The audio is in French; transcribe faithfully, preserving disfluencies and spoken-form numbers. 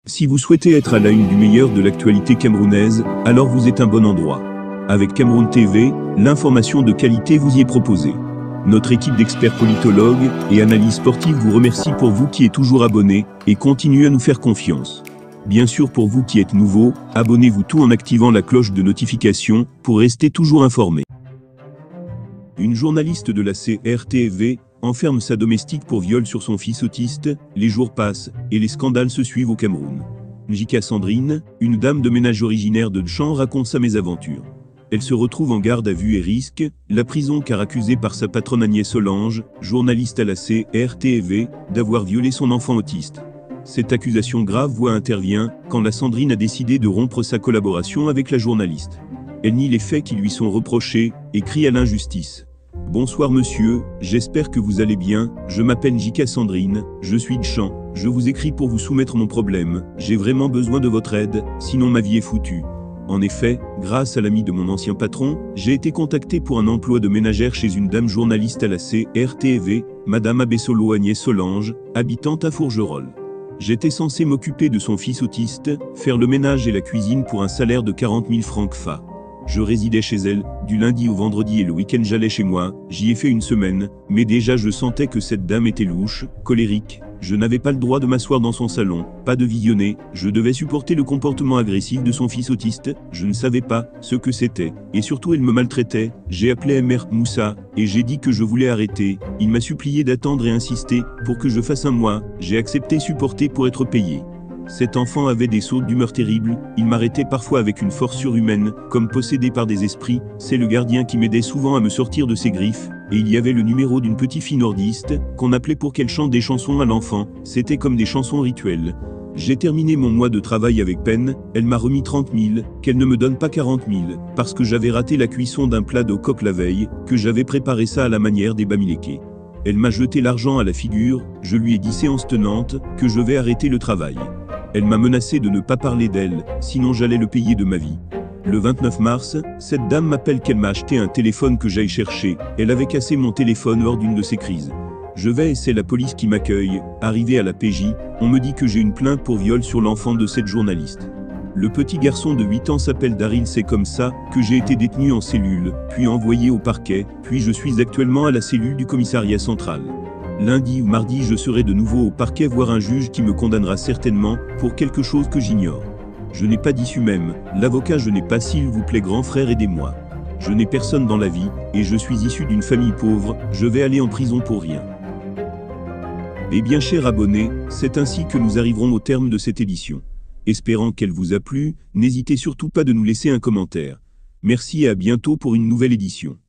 Si vous souhaitez être à la une du meilleur de l'actualité camerounaise, alors vous êtes un bon endroit. Avec Cameroun T V, l'information de qualité vous y est proposée. Notre équipe d'experts politologues et analystes sportives vous remercie pour vous qui êtes toujours abonnés et continue à nous faire confiance. Bien sûr, pour vous qui êtes nouveaux, abonnez-vous tout en activant la cloche de notification pour rester toujours informé. Une journaliste de la C R T V enferme sa domestique pour viol sur son fils autiste. Les jours passent et les scandales se suivent au Cameroun. Njika Sandrine, une dame de ménage originaire de Nchan, raconte sa mésaventure. Elle se retrouve en garde à vue et risque la prison car accusée par sa patronne Agnès Solange, journaliste à la C R T V, d'avoir violé son enfant autiste. Cette accusation grave voix intervient quand la Sandrine a décidé de rompre sa collaboration avec la journaliste. Elle nie les faits qui lui sont reprochés et crie à l'injustice. Bonsoir monsieur, j'espère que vous allez bien, je m'appelle Njika Sandrine, je suis de Nchan, je vous écris pour vous soumettre mon problème, j'ai vraiment besoin de votre aide, sinon ma vie est foutue. En effet, grâce à l'ami de mon ancien patron, j'ai été contacté pour un emploi de ménagère chez une dame journaliste à la C R T V, Madame Abessolo Agnès Solange, habitante à Fourgerolles. J'étais censé m'occuper de son fils autiste, faire le ménage et la cuisine pour un salaire de quarante mille francs C F A. Je résidais chez elle, du lundi au vendredi et le week-end j'allais chez moi, j'y ai fait une semaine, mais déjà je sentais que cette dame était louche, colérique, je n'avais pas le droit de m'asseoir dans son salon, pas de visionner, je devais supporter le comportement agressif de son fils autiste, je ne savais pas ce que c'était, et surtout elle me maltraitait, j'ai appelé M R Moussa, et j'ai dit que je voulais arrêter, il m'a supplié d'attendre et insister, pour que je fasse un mois, j'ai accepté supporter pour être payé. Cet enfant avait des sautes d'humeur terribles, il m'arrêtait parfois avec une force surhumaine, comme possédé par des esprits, c'est le gardien qui m'aidait souvent à me sortir de ses griffes, et il y avait le numéro d'une petite fille nordiste, qu'on appelait pour qu'elle chante des chansons à l'enfant, c'était comme des chansons rituelles. J'ai terminé mon mois de travail avec peine, elle m'a remis trente mille, qu'elle ne me donne pas quarante mille, parce que j'avais raté la cuisson d'un plat de coq la veille, que j'avais préparé ça à la manière des Bamileke. Elle m'a jeté l'argent à la figure, je lui ai dit séance tenante, que je vais arrêter le travail. Elle m'a menacé de ne pas parler d'elle, sinon j'allais le payer de ma vie. Le vingt-neuf mars, cette dame m'appelle qu'elle m'a acheté un téléphone que j'aille chercher, elle avait cassé mon téléphone lors d'une de ses crises. Je vais et c'est la police qui m'accueille, arrivé à la P J, on me dit que j'ai une plainte pour viol sur l'enfant de cette journaliste. Le petit garçon de huit ans s'appelle Daryl, c'est comme ça que j'ai été détenu en cellule, puis envoyé au parquet, puis je suis actuellement à la cellule du commissariat central. Lundi ou mardi je serai de nouveau au parquet voir un juge qui me condamnera certainement pour quelque chose que j'ignore. Je n'ai pas d'issue même, l'avocat je n'ai pas, s'il vous plaît grand frère aidez-moi. Je n'ai personne dans la vie, et je suis issu d'une famille pauvre, je vais aller en prison pour rien. Eh bien chers abonnés, c'est ainsi que nous arriverons au terme de cette édition. Espérant qu'elle vous a plu, n'hésitez surtout pas de nous laisser un commentaire. Merci et à bientôt pour une nouvelle édition.